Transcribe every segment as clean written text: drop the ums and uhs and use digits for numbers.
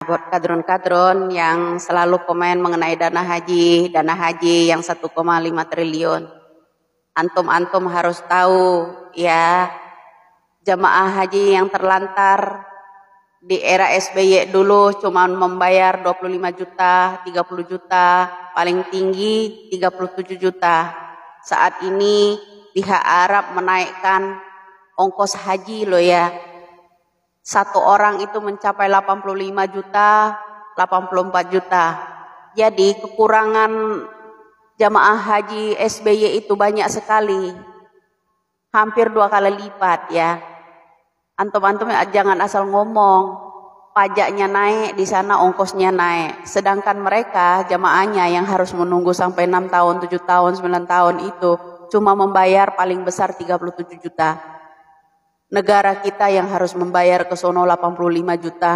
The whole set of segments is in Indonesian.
buat kadron-kadron yang selalu komen mengenai dana haji yang 1,5 triliun. Antum harus tahu ya, jamaah haji yang terlantar di era SBY dulu cuma membayar 25 juta, 30 juta, paling tinggi 37 juta. Saat ini pihak Arab menaikkan ongkos haji loh ya. Satu orang itu mencapai 85 juta, 84 juta. Jadi kekurangan jamaah haji SBY itu banyak sekali. Hampir 2 kali lipat ya. Antum-antum jangan asal ngomong. Pajaknya naik, di sana ongkosnya naik. Sedangkan mereka jamaahnya yang harus menunggu sampai 6 tahun, 7 tahun, 9 tahun itu cuma membayar paling besar 37 juta. Negara kita yang harus membayar ke sono 85 juta,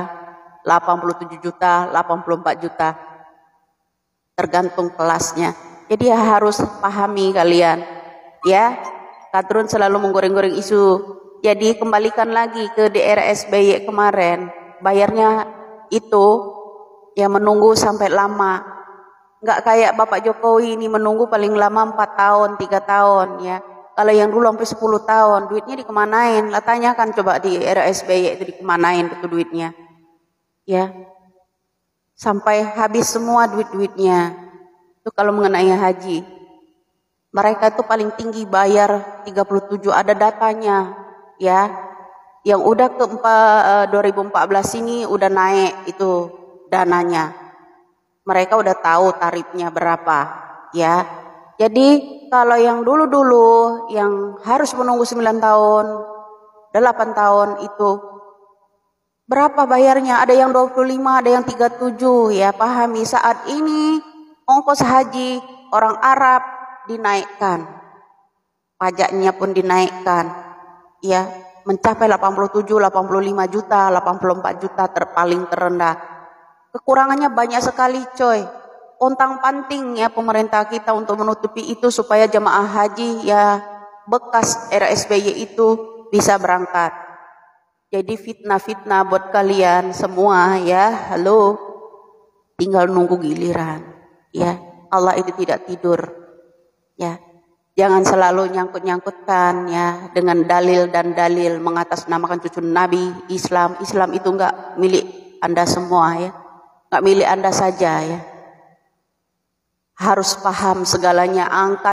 87 juta, 84 juta. Tergantung kelasnya. Jadi harus pahami kalian. Ya, Kadrun selalu menggoreng-goreng isu. Jadi kembalikan lagi ke daerah SBY kemarin. Bayarnya itu ya menunggu sampai lama. Enggak kayak Bapak Jokowi ini menunggu paling lama 4 tahun, 3 tahun ya. Kalau yang dulu sampai 10 tahun, duitnya dikemanain? Lah tanyakan coba di era SBY itu dikemanain itu duitnya. Ya. Sampai habis semua duit-duitnya. Itu kalau mengenai haji. Mereka itu paling tinggi bayar 37, ada datanya. Ya. Yang udah ke 2014 ini udah naik itu dananya. Mereka udah tahu tarifnya berapa, ya. Jadi kalau yang dulu-dulu yang harus menunggu 9 tahun, 8 tahun itu berapa bayarnya? Ada yang 25, ada yang 37 ya, pahami saat ini ongkos haji orang Arab dinaikkan. Pajaknya pun dinaikkan. Ya, mencapai 87, 85 juta, 84 juta paling terendah. Kekurangannya banyak sekali, coy. Ontang-panting ya pemerintah kita untuk menutupi itu supaya jemaah haji ya bekas era SBY itu bisa berangkat. Jadi fitnah-fitnah buat kalian semua ya. Halo, tinggal nunggu giliran. Ya, Allah itu tidak tidur. Ya, jangan selalu nyangkut-nyangkutkan ya dengan dalil dan dalil mengatasnamakan cucu Nabi Islam. Islam itu enggak milik Anda semua ya, enggak milik Anda saja ya. Harus paham segalanya, angkat